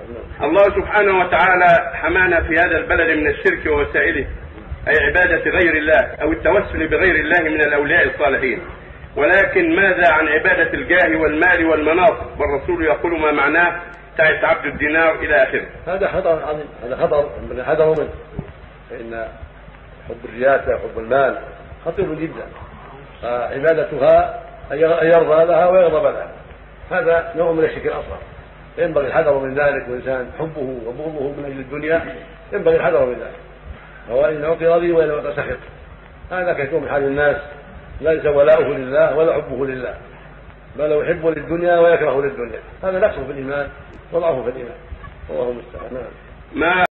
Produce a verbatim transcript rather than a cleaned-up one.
الله سبحانه وتعالى حمانا في هذا البلد من الشرك ووسائله، أي عبادة غير الله أو التوسل بغير الله من الأولياء الصالحين. ولكن ماذا عن عبادة الجاه والمال والمناصب؟ والرسول يقول ما معناه تعس عبد الدينار إلى آخره. هذا خطر عظيم، هذا خطر من حذروا منه، فإن حب الرياسة وحب المال خطير جدا، عبادتها أن يرضى لها ويغضب لها، هذا نوع من الشرك الأصغر، ينبغي الحذر من ذلك. والإنسان حبه وبغضه من أجل الدنيا ينبغي الحذر من ذلك، هو إن أعطي رضي وإن أعطي سخط، هذا كيكون من حال الناس، ليس ولاؤه لله ولا حبه لله، بل يحب للدنيا ويكره للدنيا، هذا نقص في الإيمان وضعف في الإيمان، والله المستعان. ما